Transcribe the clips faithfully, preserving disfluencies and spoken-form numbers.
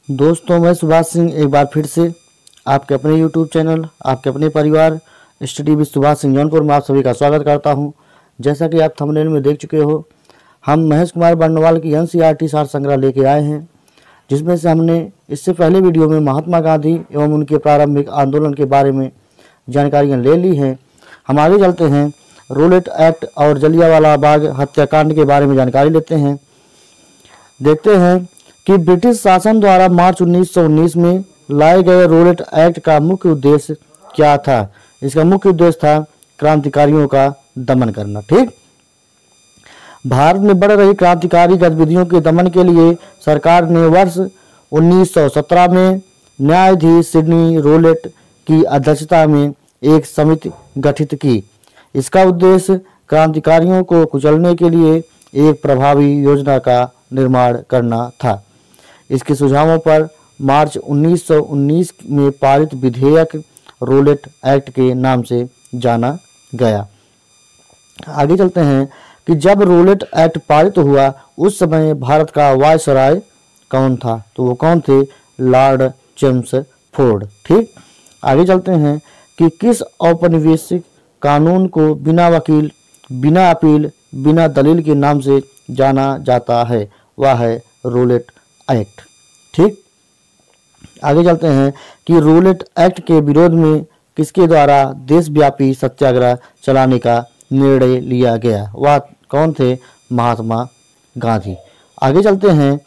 दोस्तों, मैं सुभाष सिंह एक बार फिर से आपके अपने यूट्यूब चैनल, आपके अपने परिवार स्टडी विद सुभाष सिंह जौनपुर में आप सभी का स्वागत करता हूं। जैसा कि आप थंबनेल में देख चुके हो, हम महेश कुमार बर्नवाल की एनसीईआरटी सार संग्रह लेके आए हैं, जिसमें से हमने इससे पहले वीडियो में महात्मा गांधी एवं उनके प्रारंभिक आंदोलन के बारे में जानकारियाँ ले ली हैं। हम आगे चलते हैं, रोलेट एक्ट और जलियांवाला बाग हत्याकांड के बारे में जानकारी लेते हैं। देखते हैं कि ब्रिटिश शासन द्वारा मार्च उन्नीस सौ उन्नीस में लाए गए रोलेट एक्ट का मुख्य उद्देश्य क्या था। इसका मुख्य उद्देश्य था क्रांतिकारियों का दमन करना। ठीक, भारत में बढ़ रही क्रांतिकारी गतिविधियों के दमन के लिए सरकार ने वर्ष उन्नीस सौ सत्रह में न्यायाधीश सिडनी रोलेट की अध्यक्षता में एक समिति गठित की। इसका उद्देश्य क्रांतिकारियों को कुचलने के लिए एक प्रभावी योजना का निर्माण करना था। इसके सुझावों पर मार्च उन्नीस सौ उन्नीस में पारित विधेयक रोलेट एक्ट के नाम से जाना गया। आगे चलते हैं कि जब रोलेट एक्ट पारित हुआ उस समय भारत का वायसराय कौन था, तो वो कौन थे? Lord Chelmsford. ठीक, आगे चलते हैं कि किस औपनिवेशिक कानून को बिना वकील, बिना अपील, बिना दलील के नाम से जाना जाता है? वह है रोलेट एक्ट। ठीक, आगे चलते हैं कि रोलेट एक्ट के विरोध में किसके द्वारा देशव्यापी सत्याग्रह चलाने का निर्णय लिया गया? वह कौन थे? महात्मा गांधी। आगे चलते हैं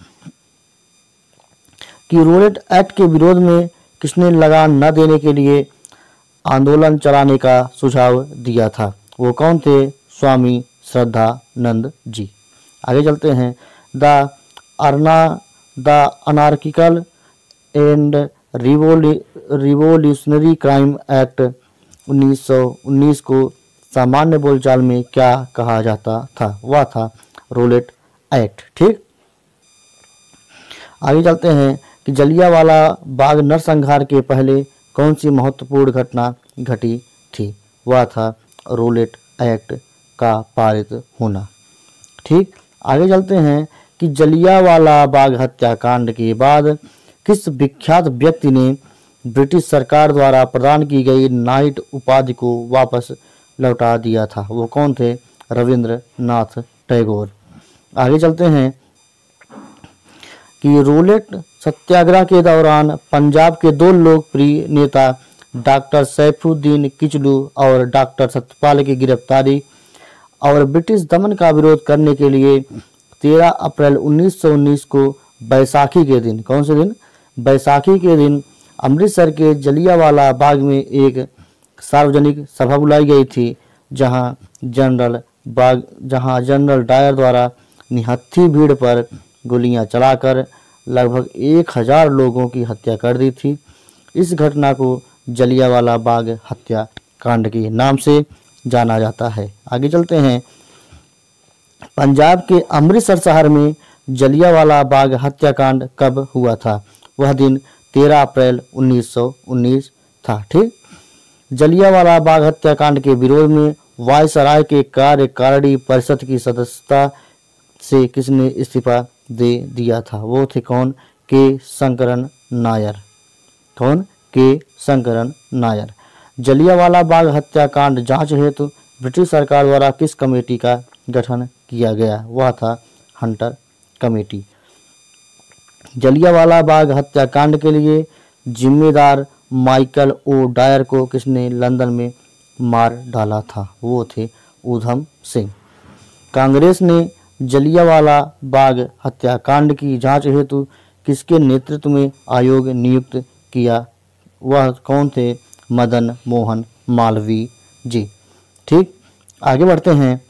कि रोलेट एक्ट के विरोध में किसने लगान न देने के लिए आंदोलन चलाने का सुझाव दिया था? वो कौन थे? स्वामी श्रद्धानंद जी। आगे चलते हैं, द अर्ना the anarchical and revolutionary crime act उन्नीस सौ उन्नीस को सामान्य बोलचाल में क्या कहा जाता था? वह था रोलेट एक्ट। ठीक, आगे चलते हैं कि जलियांवाला बाग नरसंहार के पहले कौन सी महत्वपूर्ण घटना घटी थी? वह था रोलेट एक्ट का पारित होना। ठीक, आगे चलते हैं कि जलियांवाला बाग हत्याकांड के बाद किस विख्यात व्यक्ति ने ब्रिटिश सरकार द्वारा प्रदान की गई नाइट उपाधि को वापस लौटा दिया था? वो कौन थे? रविंद्रनाथ टैगोर। आगे चलते हैं कि रोलेट सत्याग्रह के दौरान पंजाब के दो लोकप्रिय नेता डॉक्टर सैफुद्दीन किचलू और डॉक्टर सत्यपाल की गिरफ्तारी और ब्रिटिश दमन का विरोध करने के लिए तेरह अप्रैल उन्नीस सौ उन्नीस को बैसाखी के दिन, कौन से दिन? बैसाखी के दिन अमृतसर के जलियांवाला बाग में एक सार्वजनिक सभा बुलाई गई थी, जहां जनरल बाग जहां जनरल डायर द्वारा निहत्थी भीड़ पर गोलियां चलाकर लगभग एक हजार लोगों की हत्या कर दी थी। इस घटना को जलियांवाला बाग हत्याकांड के नाम से जाना जाता है। आगे चलते हैं, पंजाब के अमृतसर शहर में जलियांवाला बाग हत्याकांड कब हुआ था? वह दिन तेरह अप्रैल उन्नीस सौ उन्नीस था। ठीक, जलियांवाला बाग हत्याकांड के विरोध में वायसराय के कार्यकारिणी परिषद की सदस्यता से किसने इस्तीफा दे दिया था? वो थे कौन? के शंकरन नायर। कौन? के शंकरन नायर। जलियांवाला बाग हत्याकांड जांच हेतु तो ब्रिटिश सरकार द्वारा किस कमेटी का गठन किया गया? वह था हंटर कमेटी। जलियांवाला बाग हत्याकांड के लिए जिम्मेदार माइकल ओ डायर को किसने लंदन में मार डाला था? वो थे ऊधम सिंह। कांग्रेस ने जलियांवाला बाग हत्याकांड की जांच हेतु किसके नेतृत्व में आयोग नियुक्त किया? वह कौन थे? मदन मोहन मालवीय जी। ठीक, आगे बढ़ते हैं,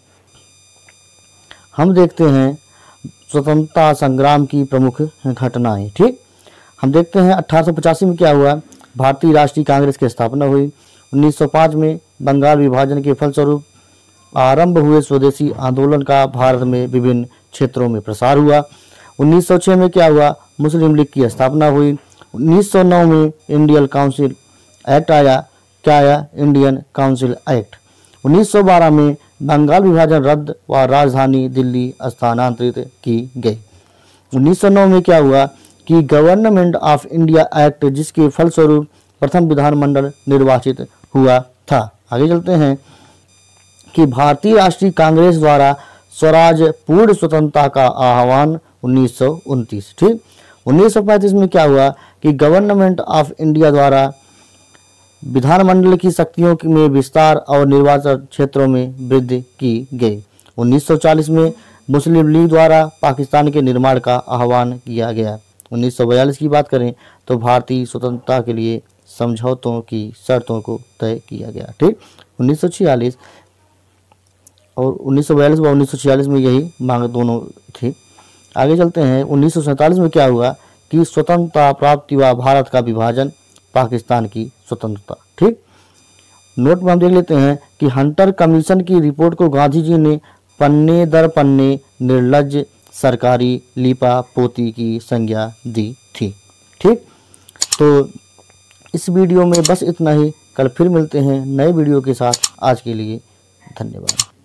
हम देखते हैं स्वतंत्रता संग्राम की प्रमुख घटनाएं। ठीक, हम देखते हैं अठारह सौ पचासी में क्या हुआ? भारतीय राष्ट्रीय कांग्रेस की स्थापना हुई। उन्नीस सौ पाँच में बंगाल विभाजन के फलस्वरूप आरंभ हुए स्वदेशी आंदोलन का भारत में विभिन्न क्षेत्रों में प्रसार हुआ। उन्नीस सौ छह में क्या हुआ? मुस्लिम लीग की स्थापना हुई। उन्नीस सौ नौ में इंडियन काउंसिल एक्ट आया। क्या आया? Indian council act. उन्नीस सौ बारह में बंगाल विभाजन रद्द व राजधानी दिल्ली स्थानांतरित की गई। उन्नीस सौ नौ में क्या हुआ कि गवर्नमेंट ऑफ इंडिया एक्ट, जिसके फलस्वरूप प्रथम विधानमंडल निर्वाचित हुआ था। आगे चलते हैं कि भारतीय राष्ट्रीय कांग्रेस द्वारा स्वराज पूर्ण स्वतंत्रता का आह्वान उन्नीस सौ उनतीस। ठीक, उन्नीस सौ पैंतीस में क्या हुआ कि गवर्नमेंट ऑफ इंडिया द्वारा विधानमंडल की शक्तियों में विस्तार और निर्वाचन क्षेत्रों में वृद्धि की गई। उन्नीस सौ चालीस में मुस्लिम लीग द्वारा पाकिस्तान के निर्माण का आह्वान किया गया। उन्नीस सौ बयालीस की बात करें तो भारतीय स्वतंत्रता के लिए समझौतों की शर्तों को तय किया गया। ठीक, उन्नीस सौ छियालीस और उन्नीस सौ बयालीस व उन्नीस सौ छियालीस में यही मांग दोनों थी। आगे चलते हैं, उन्नीस सौ सैंतालीस में क्या हुआ कि स्वतंत्रता प्राप्ति व भारत का विभाजन, पाकिस्तान की स्वतंत्रता। ठीक, नोट में हम देख लेते हैं कि हंटर कमीशन की रिपोर्ट को गांधी जी ने पन्ने दर पन्ने निर्लज्ज सरकारी लीपा पोती की संज्ञा दी थी। ठीक, तो इस वीडियो में बस इतना ही। कल फिर मिलते हैं नए वीडियो के साथ। आज के लिए धन्यवाद।